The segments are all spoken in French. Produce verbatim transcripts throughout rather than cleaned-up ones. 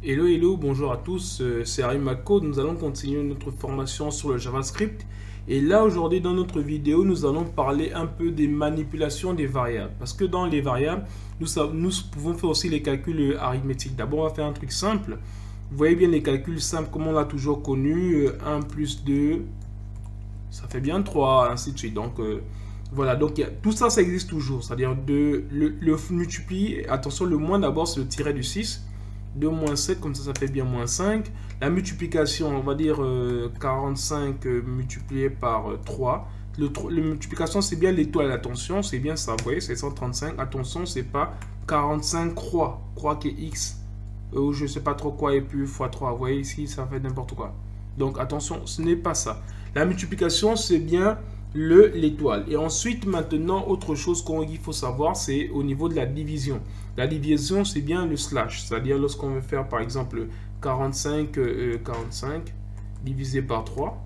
Hello, hello, bonjour à tous, euh, c'est Harry Mako. Nous allons continuer notre formation sur le JavaScript. Et là, aujourd'hui, dans notre vidéo, nous allons parler un peu des manipulations des variables. Parce que dans les variables, nous, nous pouvons faire aussi les calculs arithmétiques. D'abord, on va faire un truc simple. Vous voyez bien les calculs simples comme on l'a toujours connu. un plus deux, ça fait bien trois, ainsi de suite. Donc, euh, voilà, donc y a, tout ça, ça existe toujours. C'est-à-dire de le, le multiplier. Attention, le moins d'abord, c'est le tiret du six. deux moins sept, comme ça, ça fait bien moins cinq. La multiplication, on va dire euh, quarante-cinq euh, multiplié par euh, trois. Le, le multiplication, c'est bien l'étoile. Attention, c'est bien ça. Vous voyez, c'est cent trente-cinq. Attention, c'est pas quarante-cinq croix. Croix qui est x. Euh, ou je sais pas trop quoi et puis fois trois. Vous voyez, ici, ça fait n'importe quoi. Donc, attention, ce n'est pas ça. La multiplication, c'est bien le l'étoile. Et ensuite, maintenant, autre chose qu'il faut savoir, c'est au niveau de la division. La division, c'est bien le slash. C'est-à-dire, lorsqu'on veut faire, par exemple, quarante-cinq, euh, quarante-cinq divisé par trois,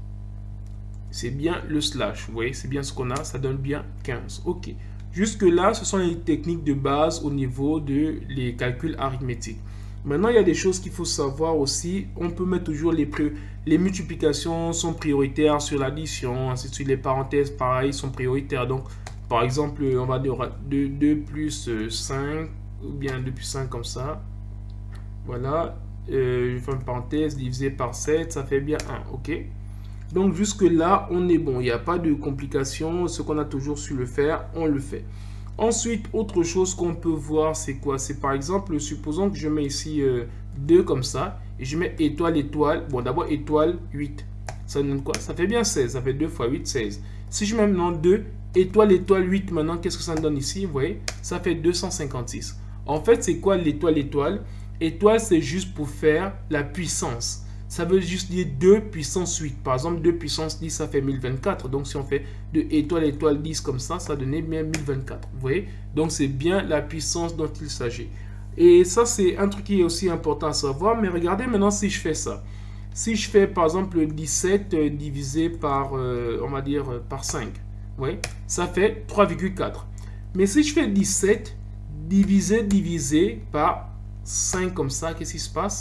c'est bien le slash. Vous voyez, c'est bien ce qu'on a. Ça donne bien quinze. OK. Jusque-là, ce sont les techniques de base au niveau de les calculs arithmétiques. Maintenant, il y a des choses qu'il faut savoir aussi. On peut mettre toujours les, les multiplications sont prioritaires sur l'addition, ainsi de suite. Les parenthèses, pareil, sont prioritaires. Donc, par exemple, on va dire deux, deux plus cinq, ou bien deux plus cinq comme ça. Voilà. Euh, je fais une parenthèse, divisé par sept, ça fait bien un. OK. Donc, jusque-là, on est bon. Il n'y a pas de complications. Ce qu'on a toujours su le faire, on le fait. Ensuite, autre chose qu'on peut voir, c'est quoi? C'est par exemple, supposons que je mets ici euh, deux comme ça, et je mets étoile, étoile. Bon, d'abord, étoile, huit. Ça donne quoi? Ça fait bien seize. Ça fait deux fois huit, seize. Si je mets maintenant deux, étoile, étoile, huit, maintenant, qu'est-ce que ça me donne ici? Vous voyez? Ça fait deux cent cinquante-six. En fait, c'est quoi l'étoile, étoile? Étoile, c'est juste pour faire la puissance. Ça veut juste dire deux puissance huit. Par exemple, deux puissance dix, ça fait mille vingt-quatre. Donc, si on fait de étoile, étoile, dix comme ça, ça donnait bien mille vingt-quatre. Vous voyez? Donc, c'est bien la puissance dont il s'agit. Et ça, c'est un truc qui est aussi important à savoir. Mais regardez maintenant si je fais ça. Si je fais, par exemple, dix-sept euh, divisé par, euh, on va dire, euh, par cinq. Vous voyez? Ça fait trois virgule quatre. Mais si je fais dix-sept divisé, divisé par cinq comme ça, qu'est-ce qui se passe?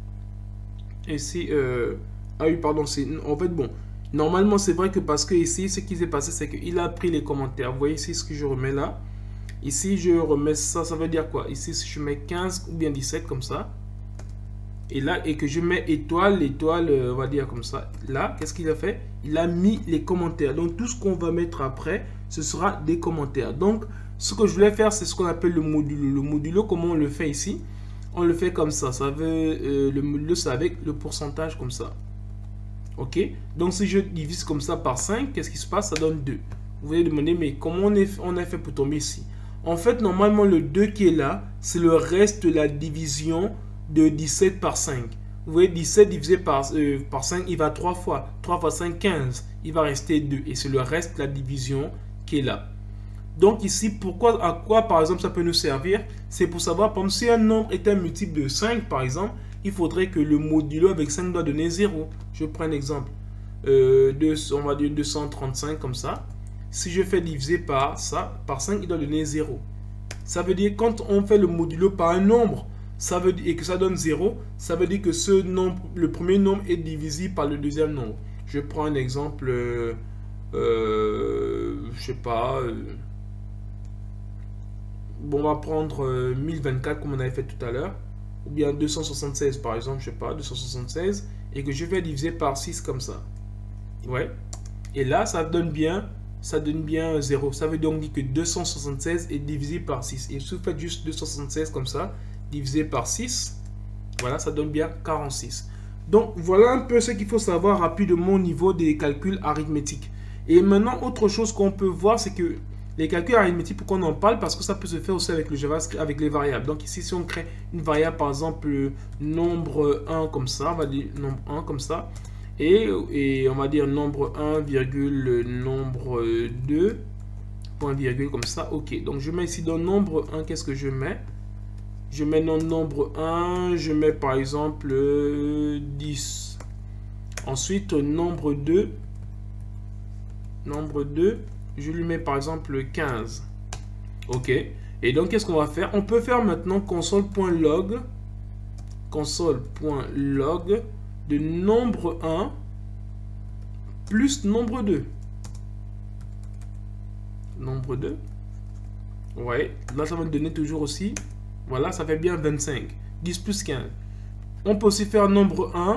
Et si, euh, ah oui, pardon, c'est, en fait, bon, normalement, c'est vrai que parce que ici, ce qui s'est passé, c'est qu'il a pris les commentaires. Vous voyez ici ce que je remets là. Ici, je remets ça, ça veut dire quoi? Ici, si je mets quinze ou bien dix-sept comme ça. Et là, et que je mets étoile, l'étoile, euh, on va dire comme ça. Là, qu'est-ce qu'il a fait? Il a mis les commentaires. Donc, tout ce qu'on va mettre après, ce sera des commentaires. Donc, ce que je voulais faire, c'est ce qu'on appelle le modulo. Le modulo, comment on le fait ici? On le fait comme ça. Ça veut euh, le modulo, c'est avec le pourcentage comme ça. OK? Donc, si je divise comme ça par cinq, qu'est-ce qui se passe? Ça donne deux. Vous allez demander, mais comment on, est, on a fait pour tomber ici? En fait, normalement, le deux qui est là, c'est le reste de la division de dix-sept par cinq. Vous voyez, dix-sept divisé par, euh, par cinq, il va trois fois. trois fois cinq, quinze. Il va rester deux. Et c'est le reste de la division qui est là. Donc ici, pourquoi, à quoi par exemple ça peut nous servir? C'est pour savoir, par exemple, si un nombre est un multiple de cinq, par exemple, il faudrait que le modulo avec cinq doit donner zéro. Je prends un exemple. Euh, deux, on va dire deux cent trente-cinq comme ça. Si je fais diviser par ça, par cinq, il doit donner zéro. Ça veut dire quand on fait le modulo par un nombre, ça veut dire, et que ça donne zéro, ça veut dire que ce nombre, le premier nombre est divisible par le deuxième nombre. Je prends un exemple, euh, euh, je sais pas... Euh, Bon, on va prendre euh, mille vingt-quatre comme on avait fait tout à l'heure. Ou bien deux cent soixante-seize par exemple, je sais pas, deux cent soixante-seize. Et que je vais diviser par six comme ça. Ouais. Et là, ça donne bien, ça donne bien zéro. Ça veut donc dire que deux cent soixante-seize est divisé par six. Et si vous faites juste deux cent soixante-seize comme ça, divisé par six, voilà, ça donne bien quarante-six. Donc, voilà un peu ce qu'il faut savoir rapidement au niveau des calculs arithmétiques. Et maintenant, autre chose qu'on peut voir, c'est que les calculs arithmétiques, pourquoi on en parle? Parce que ça peut se faire aussi avec le JavaScript, avec les variables. Donc ici, si on crée une variable, par exemple, nombre un comme ça, on va dire nombre un comme ça, et, et on va dire nombre un, virgule, nombre deux, point virgule comme ça, ok. Donc je mets ici dans nombre un, qu'est-ce que je mets? Je mets dans nombre un, je mets par exemple dix. Ensuite, nombre deux, nombre deux, je lui mets par exemple quinze. OK. Et donc, qu'est-ce qu'on va faire? On peut faire maintenant console.log console.log de nombre un plus nombre deux. Nombre deux. Ouais, là ça va me donner toujours aussi. Voilà, ça fait bien vingt-cinq. dix plus quinze. On peut aussi faire nombre un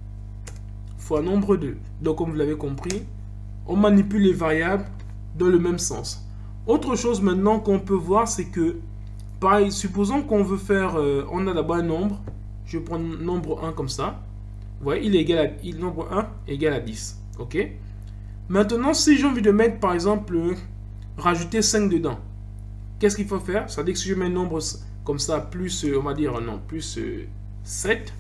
fois nombre deux. Donc comme vous l'avez compris, on manipule les variables dans le même sens. Autre chose maintenant qu'on peut voir, c'est que, pareil, supposons qu'on veut faire, euh, on a d'abord un nombre. Je vais prendre nombre un comme ça. Vous voyez, il est égal à, il, nombre un est égal à dix. Ok. Maintenant, si j'ai envie de mettre, par exemple, euh, rajouter cinq dedans, qu'est-ce qu'il faut faire? C'est-à-dire que si je mets un nombre comme ça, plus, euh, on va dire, non, plus euh, sept,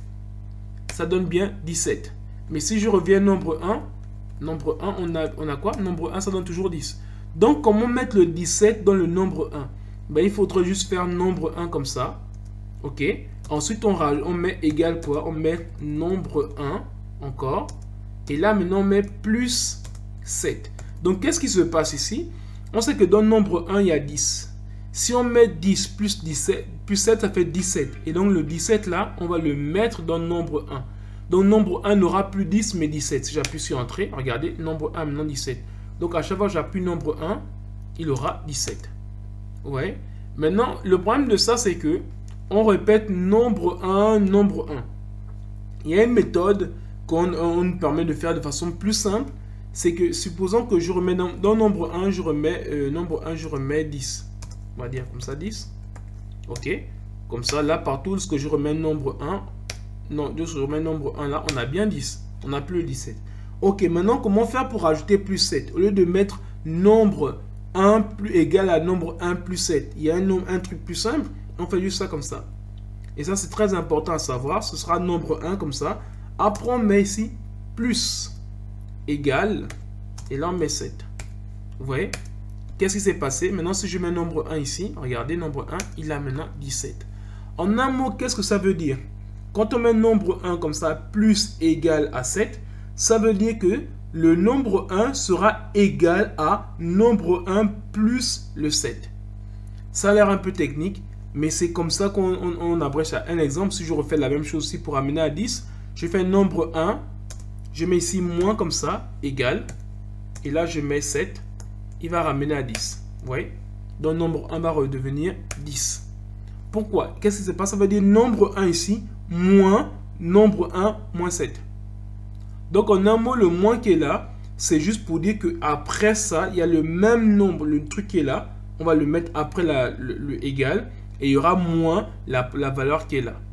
ça donne bien dix-sept. Mais si je reviens nombre un, nombre un, on a, on a quoi? Nombre un, ça donne toujours dix. Donc, comment mettre le dix-sept dans le nombre un? Ben, il faudrait juste faire nombre un comme ça. Ok. Ensuite, on, on met égal quoi? On met nombre un encore. Et là, maintenant, on met plus sept. Donc, qu'est-ce qui se passe ici? On sait que dans nombre un, il y a dix. Si on met dix plus dix-sept, plus sept, ça fait dix-sept. Et donc, le dix-sept, là, on va le mettre dans nombre un. Donc, nombre un n'aura plus dix, mais dix-sept. Si j'appuie sur Entrée, regardez, nombre un, maintenant dix-sept. Donc, à chaque fois que j'appuie nombre un, il aura dix-sept. Ouais. Maintenant, le problème de ça, c'est que on répète nombre un, nombre un. Il y a une méthode qu'on nous permet de faire de façon plus simple. C'est que, supposons que je remets dans, dans nombre un, je remets, euh, nombre un, je remets dix. On va dire comme ça, dix. Ok. Comme ça, là, partout, ce que je remets nombre un, non, je remets nombre un là, on a bien dix. On n'a plus le dix-sept. Ok, maintenant, comment faire pour ajouter plus sept? Au lieu de mettre nombre un plus égal à nombre un plus sept, il y a un, un truc plus simple, on fait juste ça comme ça. Et ça, c'est très important à savoir. Ce sera nombre un comme ça. Après, on met ici plus égal. Et là, on met sept. Vous voyez? Qu'est-ce qui s'est passé? Maintenant, si je mets nombre un ici, regardez, nombre un, il a maintenant dix-sept. En un mot, qu'est-ce que ça veut dire? Quand on met nombre un comme ça, plus égal à sept, ça veut dire que le nombre un sera égal à nombre un plus le sept. Ça a l'air un peu technique, mais c'est comme ça qu'on on, on abrège à un exemple. Si je refais la même chose aussi pour amener à dix, je fais nombre un, je mets ici moins comme ça, égal, et là je mets sept, il va ramener à dix. Vous voyez? Donc nombre un va redevenir dix. Pourquoi? Qu'est-ce qui se passe? Ça veut dire nombre un ici, moins nombre un, moins sept. Donc, en un mot, le moins qui est là, c'est juste pour dire qu'après ça, il y a le même nombre, le truc qui est là, on va le mettre après la, le, le égal, et il y aura moins la, la valeur qui est là.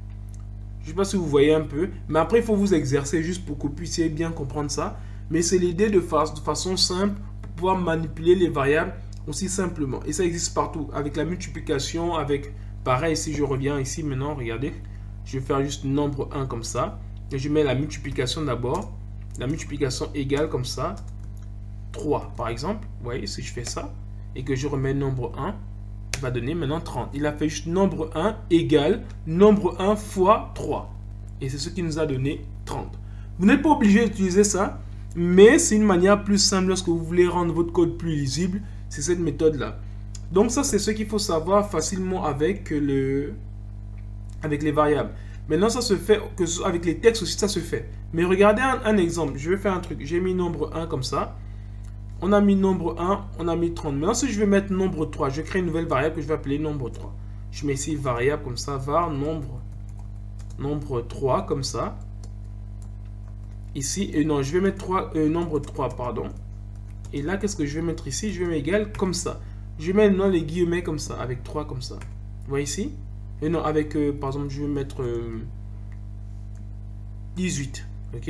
Je ne sais pas si vous voyez un peu, mais après, il faut vous exercer juste pour que vous puissiez bien comprendre ça. Mais c'est l'idée de, fa de façon simple, pour pouvoir manipuler les variables aussi simplement. Et ça existe partout, avec la multiplication, avec, pareil, si je reviens ici maintenant, regardez, je vais faire juste nombre un comme ça. Et je mets la multiplication d'abord. La multiplication égale comme ça. trois par exemple. Vous voyez, si je fais ça. Et que je remets nombre un. Il va donner maintenant trente. Il a fait juste nombre un égale nombre un fois trois. Et c'est ce qui nous a donné trente. Vous n'êtes pas obligé d'utiliser ça. Mais c'est une manière plus simple lorsque vous voulez rendre votre code plus lisible. C'est cette méthode-là. Donc ça, c'est ce qu'il faut savoir facilement avec, le, avec les variables. Maintenant, ça se fait, que avec les textes aussi, ça se fait. Mais regardez un, un exemple. Je vais faire un truc. J'ai mis nombre un comme ça. On a mis nombre un, on a mis trente. Maintenant, si je vais mettre nombre trois, je crée une nouvelle variable que je vais appeler nombre trois. Je mets ici variable comme ça, var nombre, nombre trois comme ça. Ici, et non, je vais mettre trois, euh, nombre trois, pardon. Et là, qu'est-ce que je vais mettre ici? Je vais mettre égal comme ça. Je vais mettre maintenant les guillemets comme ça, avec trois comme ça. Vous voyez ici? Et non, avec, euh, par exemple, je vais mettre euh, dix-huit. Ok?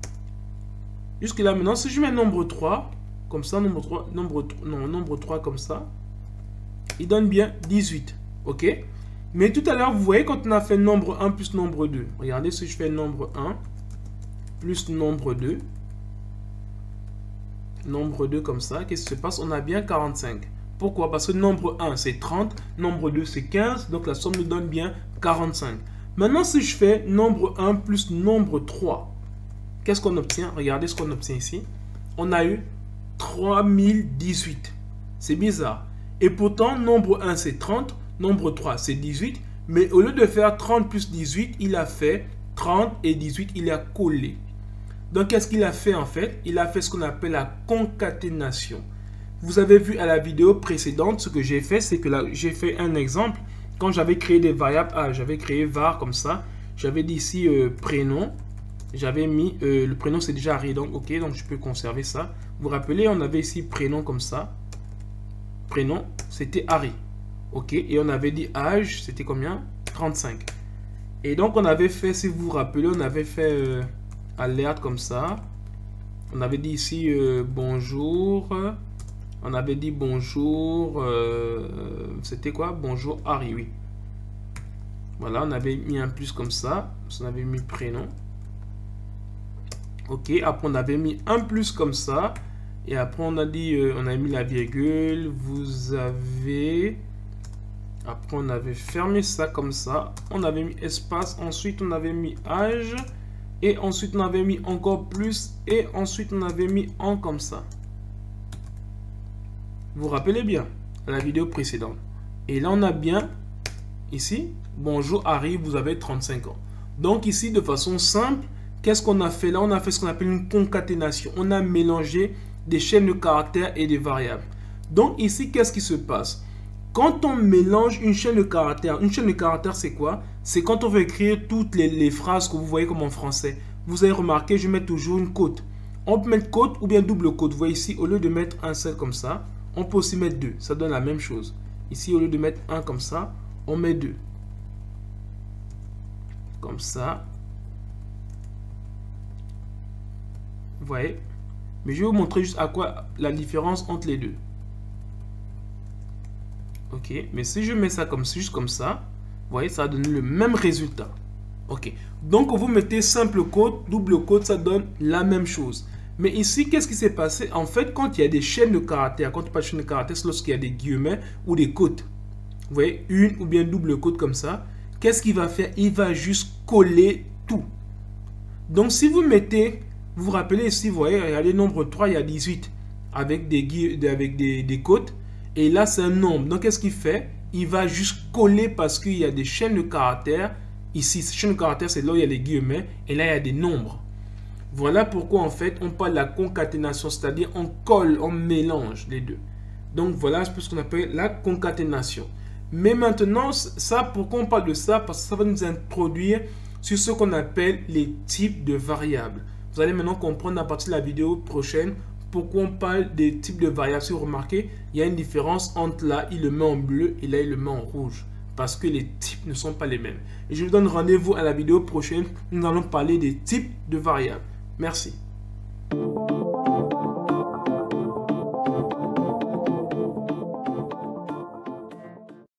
Jusque là, maintenant, si je mets nombre trois, comme ça, nombre trois, nombre, non, nombre trois comme ça, il donne bien dix-huit. Ok? Mais tout à l'heure, vous voyez, quand on a fait nombre un plus nombre deux, regardez si je fais nombre un plus nombre deux, nombre deux comme ça, qu'est-ce qui se passe? On a bien quarante-cinq. Pourquoi? Parce que nombre un, c'est trente, nombre deux, c'est quinze, donc la somme nous donne bien quarante-cinq. Maintenant, si je fais nombre un plus nombre trois, qu'est-ce qu'on obtient? Regardez ce qu'on obtient ici. On a eu trois mille dix-huit. C'est bizarre. Et pourtant, nombre un, c'est trente, nombre trois, c'est dix-huit, Mais au lieu de faire trente plus dix-huit, il a fait trente et dix-huit, il a collé. Donc, qu'est-ce qu'il a fait en fait? Il a fait ce qu'on appelle la concaténation. Vous avez vu à la vidéo précédente, ce que j'ai fait, c'est que là, j'ai fait un exemple. Quand j'avais créé des variables, ah, j'avais créé var comme ça. J'avais dit ici euh, prénom. J'avais mis, euh, le prénom c'est déjà Harry, donc ok, donc je peux conserver ça. Vous vous rappelez, on avait ici prénom comme ça. Prénom, c'était Harry. Ok, et on avait dit âge, c'était combien? trente-cinq. Et donc on avait fait, si vous vous rappelez, on avait fait euh, alerte comme ça. On avait dit ici euh, bonjour. On avait dit bonjour. Euh, c'était quoi? Bonjour Harry, oui. Voilà, on avait mis un plus comme ça. On avait mis prénom. Ok, après on avait mis un plus comme ça. Et après on a dit, euh, on a mis la virgule. Vous avez... Après on avait fermé ça comme ça. On avait mis espace. Ensuite on avait mis âge. Et ensuite on avait mis encore plus. Et ensuite on avait mis en comme ça. Vous vous rappelez bien à la vidéo précédente. Et là on a bien ici. Bonjour Harry, vous avez trente-cinq ans. Donc ici de façon simple. Qu'est-ce qu'on a fait là? On a fait ce qu'on appelle une concaténation. On a mélangé des chaînes de caractères et des variables. Donc ici, qu'est-ce qui se passe? Quand on mélange une chaîne de caractères, une chaîne de caractères, c'est quoi? C'est quand on veut écrire toutes les, les phrases que vous voyez comme en français. Vous avez remarqué, je mets toujours une côte. On peut mettre côte ou bien double côte. Vous voyez ici, au lieu de mettre un seul comme ça, on peut aussi mettre deux. Ça donne la même chose. Ici, au lieu de mettre un comme ça, on met deux. Comme ça. Vous voyez? Mais je vais vous montrer juste à quoi la différence entre les deux. Ok, mais si je mets ça comme juste comme ça, vous voyez, ça va donner le même résultat. Ok, donc vous mettez simple côte, double côte, ça donne la même chose. Mais ici, qu'est-ce qui s'est passé? En fait, quand il y a des chaînes de caractères, quand on parle de chaînes de caractères, c'est lorsqu'il y a des guillemets ou des côtes. Vous voyez, une ou bien double côte comme ça. Qu'est-ce qu'il va faire? Il va juste coller tout. Donc, si vous mettez, vous vous rappelez ici, vous voyez, il y a les nombres trois, il y a dix-huit avec des, avec des, des côtes. Et là, c'est un nombre. Donc, qu'est-ce qu'il fait? Il va juste coller parce qu'il y a des chaînes de caractères. Ici, ces chaînes de caractères, c'est là où il y a les guillemets. Et là, il y a des nombres. Voilà pourquoi, en fait, on parle de la concaténation. C'est-à-dire, on colle, on mélange les deux. Donc, voilà ce qu'on appelle la concaténation. Mais maintenant, ça, pourquoi on parle de ça? Parce que ça va nous introduire sur ce qu'on appelle les types de variables. Vous allez maintenant comprendre à partir de la vidéo prochaine pourquoi on parle des types de variables. Si vous remarquez, il y a une différence entre là, il le met en bleu et là, il le met en rouge. Parce que les types ne sont pas les mêmes. Et je vous donne rendez-vous à la vidéo prochaine. Nous allons parler des types de variables. Merci.